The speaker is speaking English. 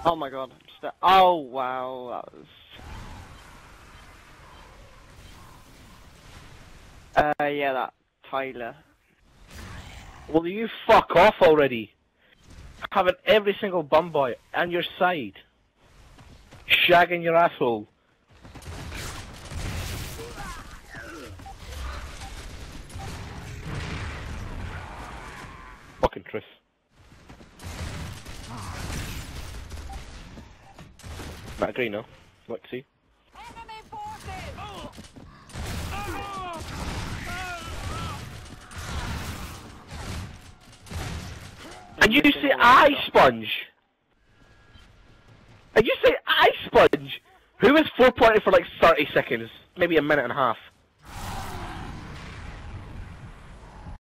Oh my god. Oh wow, that was... yeah, that Tyler. Will you fuck off already? Having every single bum boy on your side. Shagging your asshole. Fucking truth. I agree now. Let's see. And you say I sponge? And you say I sponge? Who is 4 pointed for like 30 seconds? Maybe a minute and a half.